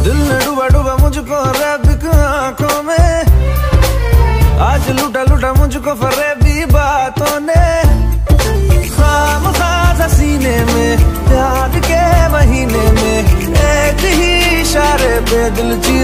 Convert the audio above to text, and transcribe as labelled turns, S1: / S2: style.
S1: दिल ने डूबा डूबा मुझको रैबिक आंखों में, आज लूटा लूटा मुझको फरेबी बातों ने। खामखा सीने में प्यार के महीने में एक ही इशारे पे दिल